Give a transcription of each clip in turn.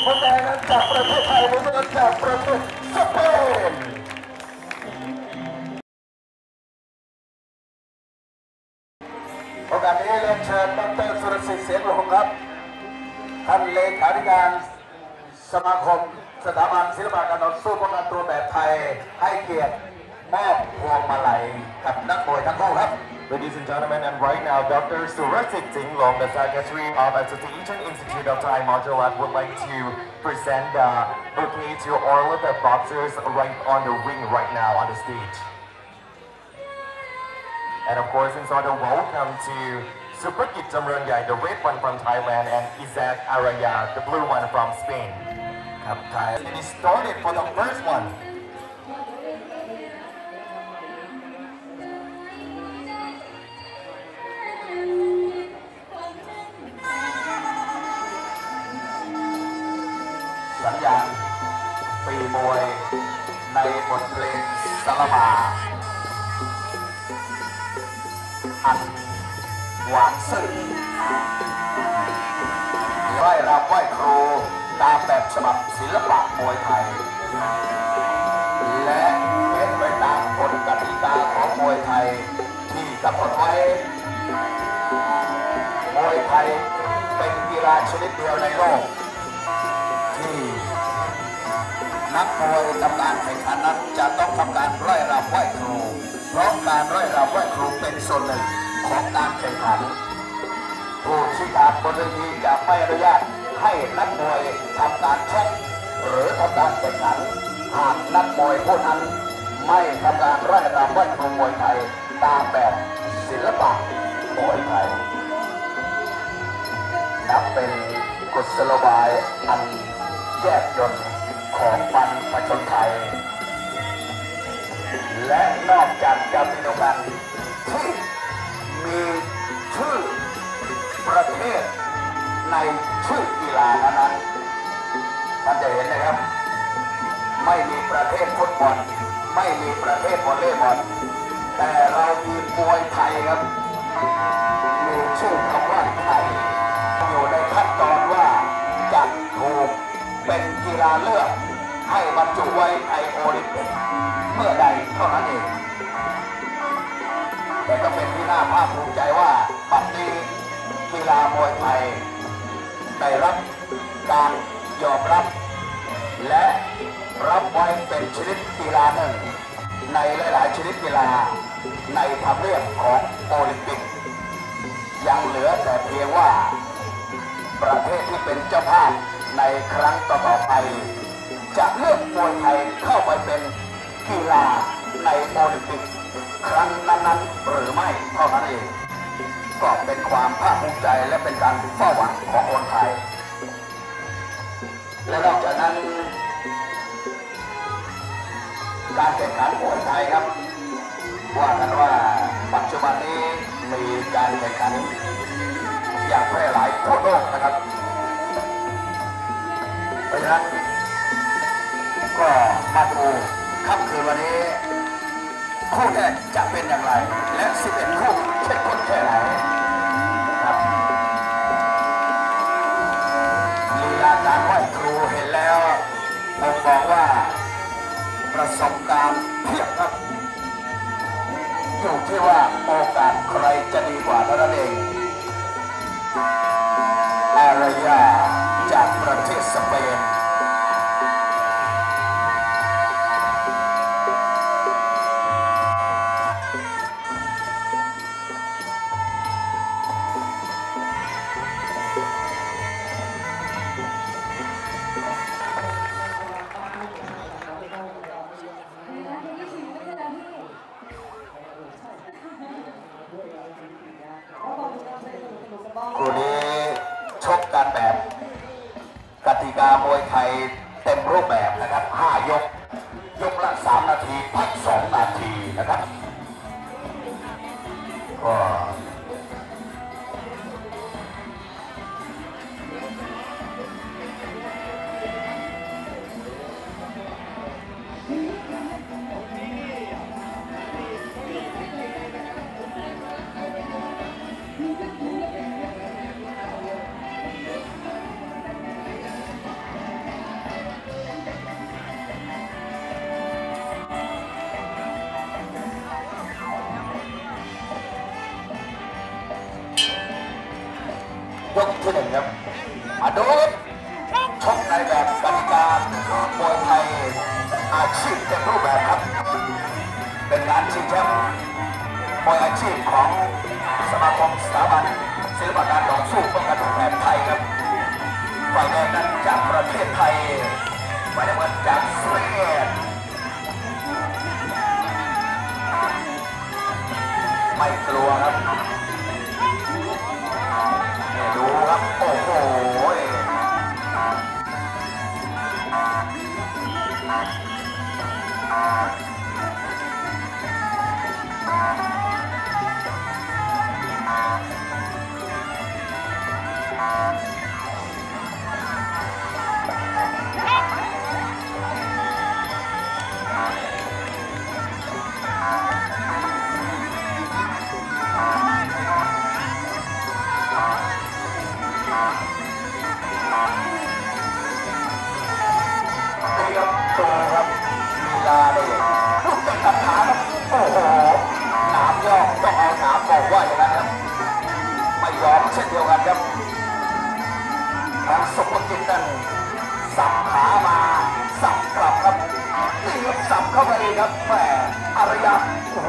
คนแดงนั้นจากประเทศไทยมุมน้ำเงินจากประเทศสเปนโอกาสนี้เรียนเชิญดร.สุรศิษฐ์เสียงหลงครับท่านเลขาธิการสมาคมสถาบันศิลปะการต่อสู้ป้องกันตัวแบบไทยให้เกียรติมอบพวงมาลัยกับนักมวยทั้งคู่ครับ Ladies and gentlemen, and right now, Dr. Surajit Jinglong, the Secretary of Association Institute of Thai Martial Arts, would like to present the bouquet to all of the boxers right on the ring right now on the stage. And of course, in order welcome to Supakit Jamrunyai, the red one from Thailand, and Isaac Araya, the blue one from Spain. It is started for the first one. สัญญาณปีมวยในบทเพลงสลมาอันหวานซึ้งไหว้รำไหว้ครูตามแบบฉบับศิลปะมวยไทยและเป็นไปตามกฎกติกาของมวยไทยที่กำหนดไว้มวยไทยเป็นกีฬาชนิดเดียวในโลกที่นักมวยทำการแข่งขันนั้นจะต้องทำการไร่รำไหว้ครูเพราะการไร่รำไหว้ครูเป็นส่วนหนึ่งของการแข่งขันผู้ชี้ขาดบนเวทีจะไม่อนุญาตให้นักมวยทำการชกหรือทำการแข่งขันหากนักมวยผู้นั้นไม่ทำการไร่รำไหว้ครูมวยไทยตามแบบศิลปะมวยไทยนับเป็นกุศโลบายอันแยบยลของบรรพชนไทยและนอกจากจะเป็นการที่มีชื่อประเทศในชื่อกีฬานั้นท่านจะเห็นนะครับไม่มีประเทศฟุตบอลไม่มีประเทศวอลเลย์บอลแต่เรามีมวยไทยครับมีชื่อคำว่าไทยอยู่ในขั้นตอนว่าจะถูกเป็นกีฬาเลือกให้บรรจุไว้ในโอลิมปิกเมื่อใดเท่านั้นเองแต่ก็เป็นที่น่าภาคภูมิใจว่าบัดนี้กีฬามวยไทยได้รับการยอมรับและรับไว้เป็นชนิดกีฬาหนึ่งในหลายๆชนิดกีฬาในทำเนียบของโอลิมปิกยังเหลือแต่เพียงว่าประเทศที่เป็นเจ้าภาพในครั้งต่อๆไปจะเลือกมวยไทยเข้าไปเป็นกีฬาในโอลิมปิกครั้งนั้นๆหรือไม่เท่านั้นเองก็เป็นความภาคภูมิใจและเป็นการเฝ้าหวังของคนไทยและนอกจากนั้นการแข่งขันมวยไทยครับว่ากันว่าปัจจุบันนี้มีการแข่งขันอย่างแพร่หลายทั่วโลกนะครับเพราะฉะนั้นก็มาดูค่ำคืนวันนี้คู่แรกจะเป็นอย่างไรและ11คู่เข้มข้นแค่ไหนครับลีลาการไหว้ครูเห็นแล้วผมบอกว่าประสบการณ์เพียบครับอยู่ที่ว่าโอกาสใครจะดีกว่าเท่านั้นเองอารยาจากประเทศสเปนคู่นี้ชกกันแบบกติกามวยไทยเต็มรูปแบบนะครับ5 ยกยกละ3 นาทีพัก2 นาทีนะครับก็ยกที่หนึ่งครับมาดูชกในแบบกติกามวยไทยอาชีพเต็มรูปแบบครับเป็นงานชิงแชมป์มวยอาชีพของสมาคมสถาบันศิลปการต่อสู้ป้องกันแห่งไทยครับฝ่ายแดงนั้นจากประเทศไทยฝ่ายน้ำเงินจากสวีเดนไม่กลัวครับนี่ดูครับโอ้โหต้องเอาหนามบอกว่าอย่างนั้นครับไม่ยอมเช่นเดียวกันครับทางสุภกิจนั้นสับขามาสับกลับครับนี่ครับสับเข้าไปครับแหมอารยะโอ้โห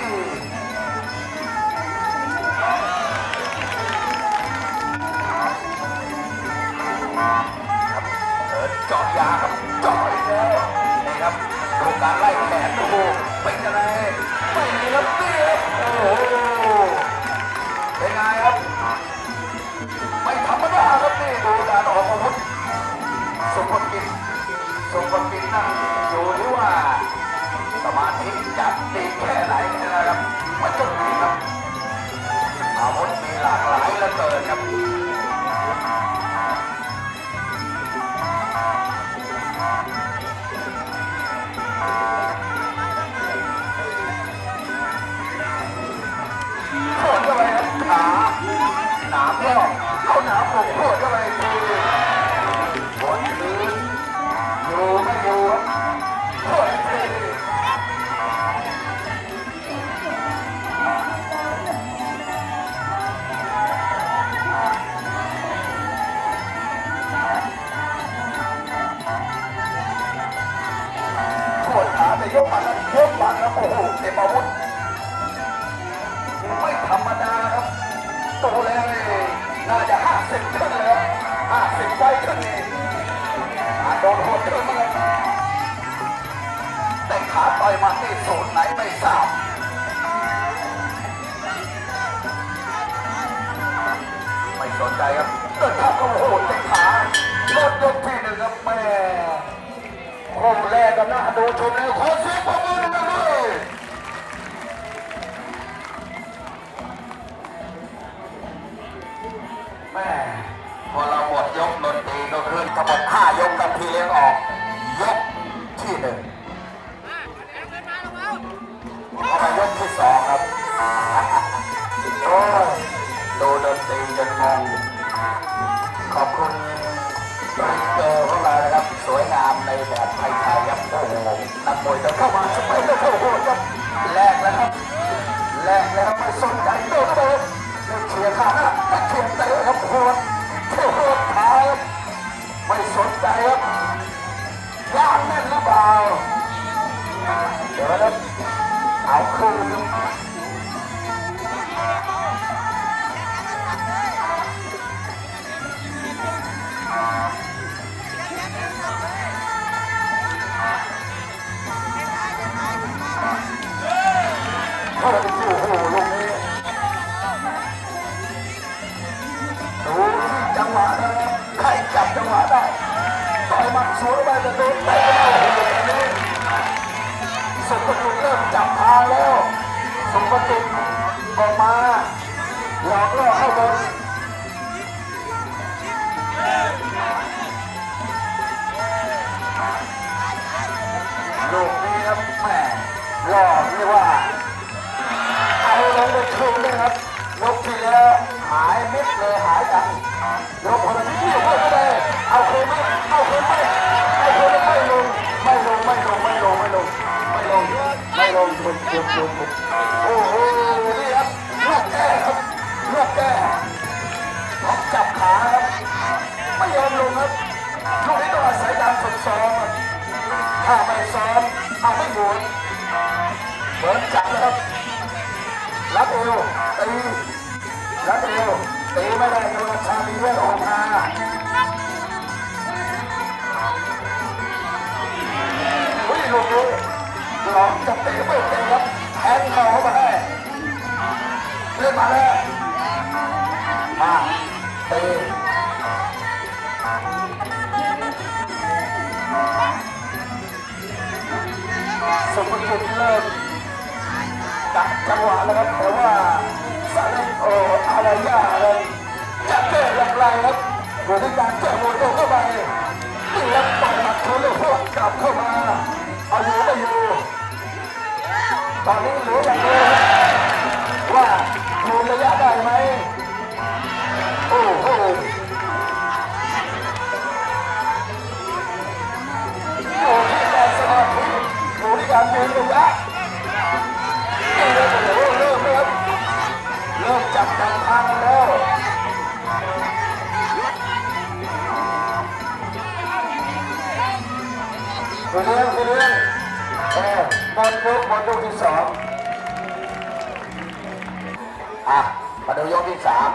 เดินเจาะยาครับเจาะอีกแล้วนี่ครับดูการไล่แขนดูเป็นยังไงไม่มีครับนี่ครับโอ้โหเป็นไงครับไม่ธรรมดาครับนี่ดูการออกอาวุธสุภกิจนั่งอยู่ที่ว่าสมาธิจัดดีแค่ไหนนะครับไม่ต้องดีครับอาวุธมีหลากหลายเหลือเกินครับโคตรเข้าไปครับขาหนามย่อเอาหนามผมโคตรเข้าไปทีบนพื้นอยู่ไม่อยู่โคตรทีโคตรขาแต่ยกปากแล้วโอ้โหเต็มอาวุธไม่ธรรมดาครับโตแล้วน่าจะ50ขึ้นแล้ว50ไว้ขึ้นนี่โดนโหดขึ้นมาแต่ขาต่อยมาที่ศูนย์ไหนไม่ทราบไม่สนใจครับเดินทับก็โหดแต่ขาลดยกที่หนึ่งครับแม่โค้งแรกกันนะดูชมเลยขอเสียงปรบมือหน่อยเลยแม่พอเราหมดยกดนตรีก็ขึ้นทั้งหมด5 ยกกับทีเลี้ยงออกยกที่1เข้ามายกที่2ครับโอ้ดูดนตรีจนงงขอบคุณริเกอร์ของเรานะครับสวยงามในแบบไทยๆครับโอ้โหนักมวยจะเข้ามาสมัยก็โอ้โหครับแรกแล้วครับไม่สนใจโดนเฉียดขาหน้าเฉียดเตะครับโคตรท้ายไม่สนใจครับยากแน่นหรือเปล่าเดี๋ยวครับเอาคืนโอ้โหลูกนี้ดูที่จังหวะนะครับใครจับจังหวะได้ต่อยมัดสวนไปจะโดนเตะเข้าหัวแบบนี้สุภกิจเริ่มจับทางแล้วสุภกิจออกมาหลอกล่อเข้าบนลูกนี้ครับแม่หลอกเรียกว่าเอาลงไปคืนเลยครับยกที่แล้วหายมิดเลยหายกันยกคนที่อยู่เข้าไปเอาคืนไหมไม่ลงทุนโอ้โหนี่ครับลูกแก้ครับลูกแก้ต้องจับขฝึกซ้อมถ้าไม่ซ้อมถ้าไม่หมุนเหมือนจับนะครับรับเอวตีรับเอวตีไม่ได้โดนชาลีเลือดออกมาอุ้ยลูกนี้หลอกจะเตะไม่เตะครับแทงเข่าเข้ามาได้เล่นมาแล้วมาตีสมบูรณ์เริ่มตัดจังหวะแล้วครับแต่ว่าสาเลนโออะไรย่าอะไรจะแก้อย่างไรครับอยู่ในการแก้มวยเข้าไปนี่ครับต่อยหมัดเขาเลยพวกกลับเข้ามาเอาอยู่ไม่อยู่ตอนนี้เหลืออย่างเดียวว่ายืนระยะได้ไหมโอ้โหอยู่ที่การสมาธิอยู่ที่การยืนระยะเริ่มจับจังทางกันแล้วคุณเลี้ยงบอลยกที่สองมาดูยกที่สาม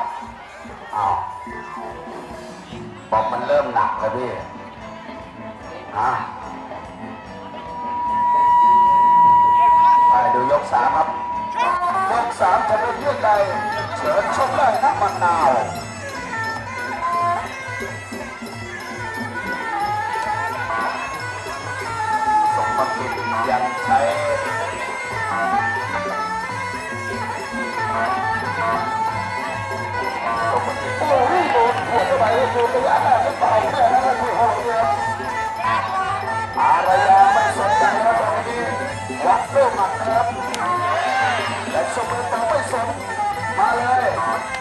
บอลมันเริ่มหนักเลยพี่ไปดูยกสามครับยกสามจะเป็นเรื่องใดเฉินชมได้นักมะนาวสมบัติยังใช้สมบัติโอ้ยโดนหัวเข้าไปดูระยะได้ไม่เบาแค่นั้นเลยโอ้โหเนี่ยอารยาไม่สนใจแล้วตอนนี้วัดเริ่มหนักนะครับแต่สมบูรณ์ไม่สนมาเลย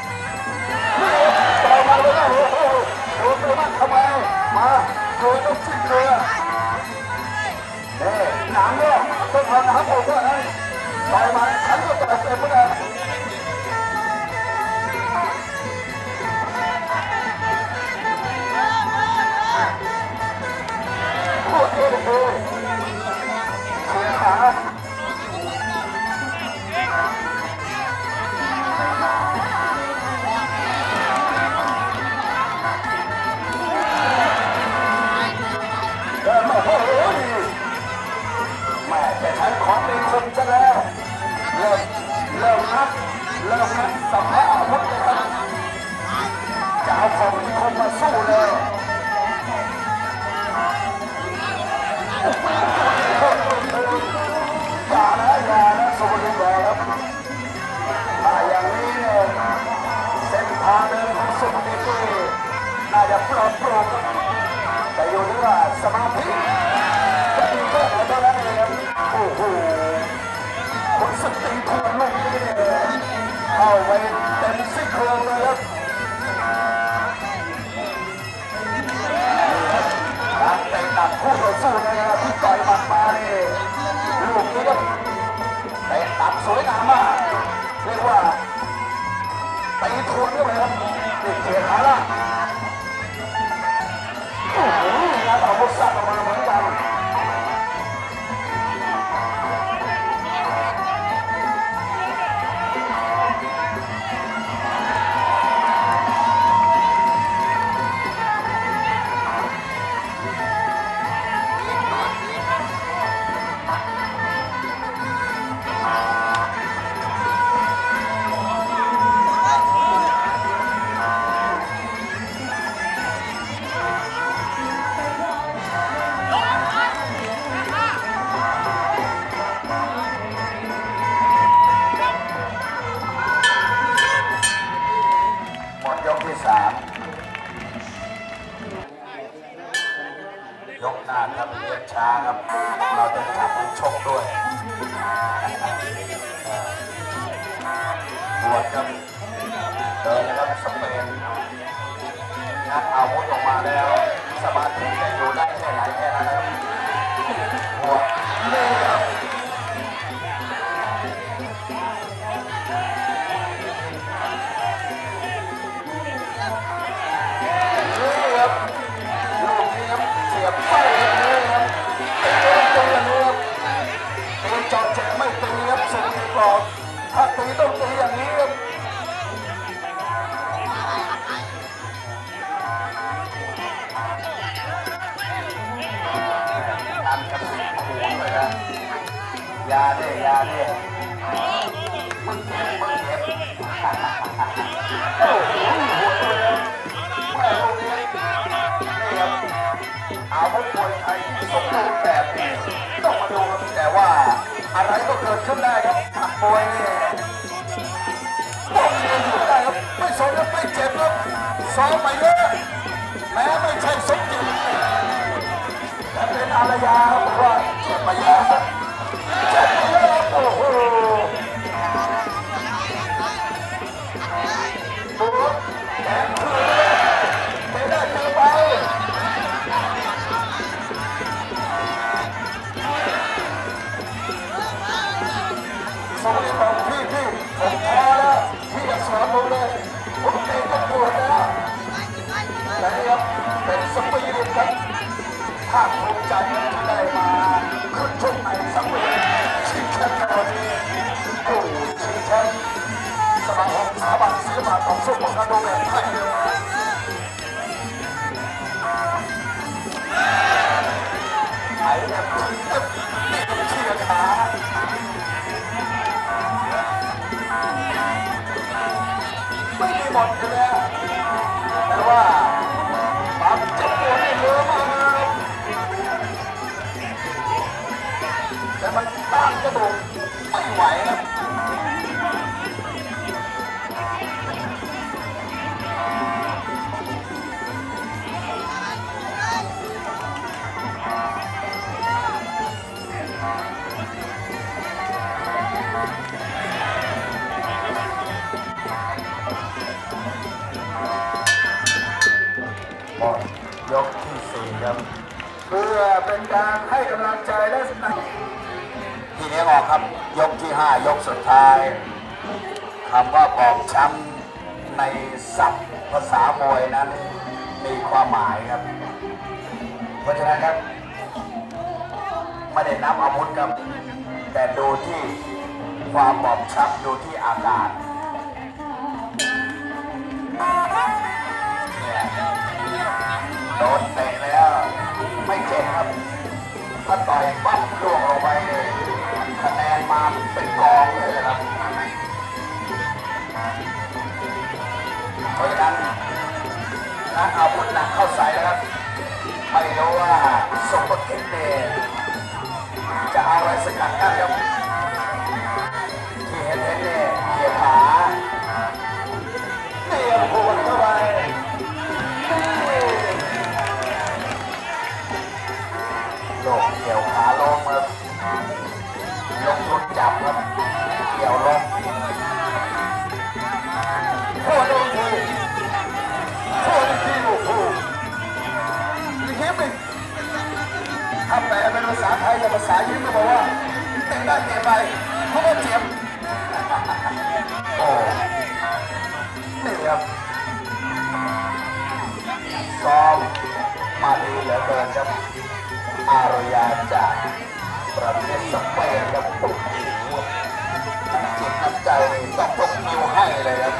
ต่อมาเลยนะโอ้โหโดนไปมากทำไมมาโดนต้องสิ้นเรือหนังเนี่ยต้องทำน้ำโอ้โหนั้นต่อยมาขันก็ต่อยเต็มเลยโอ้โหเสียขาแม่จะใช้ของมีคมซะแล้วเริ่มนัดสัมภาระอาวุธเลยครับจะเอาของมีคมมาสู้เลยอย่านะสมบูรณ์แล้วอย่างนี้เนี่ยเส้นทางเดินของสมบูรณ์น่าจะปลอดโปร่งแต่อยู่ที่ว่าสมาธิจะมีแค่ไหนเท่านั้นเองโอ้โหคนสติทวนลูกนี้เข้าไปเต็มซี่โครงเลยครับการเตะตัดคู่ต่อสู้นะครับที่ต่อยหมัดมาเนี่ยลูกนี้ก็เตะตัดสวยงามมากเรียกว่าตีทวนด้วยครับนี่เกียร์ขาละโอ้โหงานออกมุสัตออกมาเหมือนกันยกหน้าครับเรียกช้าครับเราจะจับชกด้วยบวชครับเดินนะครับสเปนงัดอาวุธออกมาแล้วสมาธิจะอยู่ได้แค่ไหนแค่นั้นครับบวชนี่ครับลูกนี้ครับเสียบไส้ยาเด้ยาเด้มึงเจ็บมึงเจ็บโอ้โหหัวเลยแม่ลูกนี้นี่ครับอาวุธมวยไทยสมบูรณ์แบบนี้ต้องมาดูครับแต่ว่าอะไรก็เกิดขึ้นได้ครับหมัดมวยนี่ต้องเรียนอยู่ได้ครับไม่สนครับไม่เจ็บครับซ้อมไปเยอะแม้ไม่ใช่สมจริงแต่เป็นอารยาครับว่าเจ็บไปเยอะเจ็บไปเยอะโอ้โหปุ๊บแขนคืนไม่ได้เจอไปสวัสดีครับพี่ผมพอแล้วพี่จะสอนผมเลยผมเองก็ปวดแล้วแต่ครับเป็นสปีริตครับภาคภูมิใจที่ได้มาขึ้นชกในสังเวียนชิงแชมป์ในวันนี้โอ้ชิงแชมป์สมาคมสถาบันศิลปะต่อสู้ป้องกันโดยแบบไทยไอ้แบบเชียร์ขาไม่มีหมดเลยแต่ว่าความเจ็บปวดนี่เยอะมากเลยแต่มันต้านกระดูกไม่ไหวครับยกที่4ครับเพื่อเป็นการให้กำลังใจและสนับสนุนทีนี้ออกครับยกที่5ยกสุดท้ายคำว่าบอบช้ำในศัพท์ภาษามวยนั้นมีความหมายครับเพราะฉะนั้นครับไม่ได้นับอาวุธครับแต่ดูที่ความบอบช้ำดูที่อาการโดนเตะแล้วไม่เจ็บครับถ้าต่อยปั๊บล่วงลงไปเลยคะแนนมาเป็นกองเลยนะครับเพราะฉะนั้นนักอาวุธหนักเข้าใส่นะครับไม่รู้ว่าสมบัติเดชจะเอาอะไรสกัดกันครับที่เห็นเนี่ยเกี่ยวขาเตะหัวเข้าไปโลกเกี่ยวขาลงครับลงทุนจับครับเกี่ยวลงหัวลงทีหัวทีโอ้โหยิ้มอีกถ้าแปลเป็นภาษาไทยกับภาษายิ้มก็บอกว่าเตะได้เตะไปเพราะว่าเจ็บโอ้นี่ครับซ้อมมาดีเหลือเกินครับอารยาจากประเทศสเปนครับปุ๊บจิตน้ำใจต้องยกนิ้วให้เลยครับ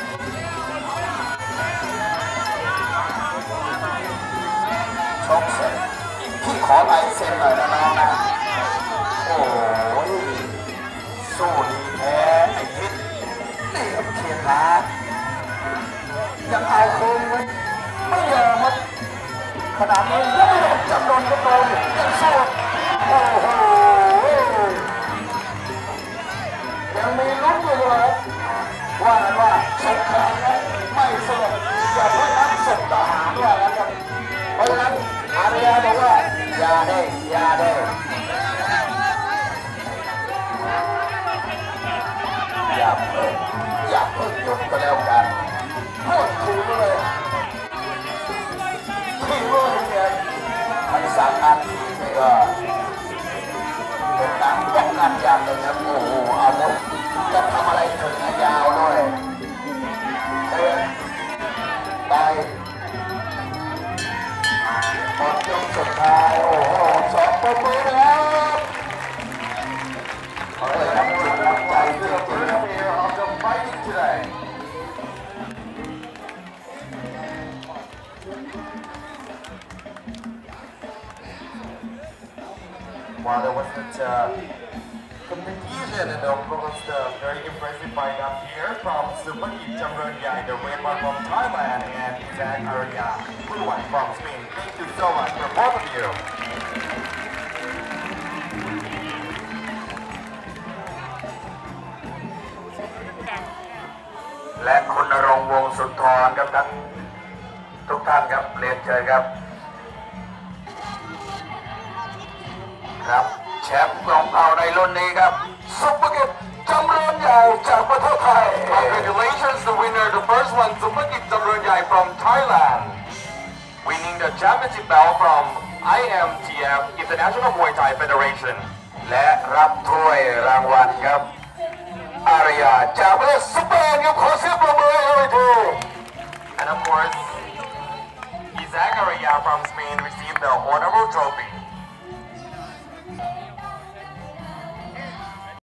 ชกเสร็จพี่ขอลายเซ็นหน่อยนะน้องนะโอ้ยสู้ดีแท้ไอ้ทิศนี่ครับเชียร์ขายังเอาคืนไว้ไม่ยอมครับขนาดนี้ยังไม่ยอมจำนนก็โดนยังสู้โอ้โหยังมีลุ้นอยู่เลยว่ากันว่าสงครามนั้นไม่สงบอย่าเพิ่งนับส่งทหารว่ากันครับเพราะฉะนั้นอารยาบอกว่าอย่าได้อย่าได้อย่าเพิ่งหยุดก็แล้วกันพูดถูกเลยที่รู้เนี่ยทักษะการทีนี่ก็เป็นการป้องกันอย่างหนึ่งครับโอ้โหอาวุธจะทำอะไรถึงยาวด้วยเดินไปหมดยกสุดท้ายโอ้โหสองประตูแล้วเฮ้ยน้ำจิตน้ำใจจริงๆครับเอาจะไปที่ไหนWhile there wasn't occasion, and of course the very impressive fight up here from Supakit Jamronyai, the red one from Thailand, and Isaac Arya, blue one from Spain. Thank you so much for both of you. และคุณณรงค์วงศ์สุนทรครับทั้งทุกท่านครับเรียนเชิญครับครับแชมป์ของเราในรุ่นนี้ครับซุปเปอร์กิจจำเริญใหญ่จากประเทศไทย Congratulations, the winner, the first one, Supakit Jamronyai from Thailand, winning the championship belt from IMTF International Muay Thai Federation. และรับถ้วยรางวัลครับอารยาจากประเทศสเปนครับขอเสียงปรบมือให้ด้วยที And of course, Isaac Arya from Spain received the honorable trophy.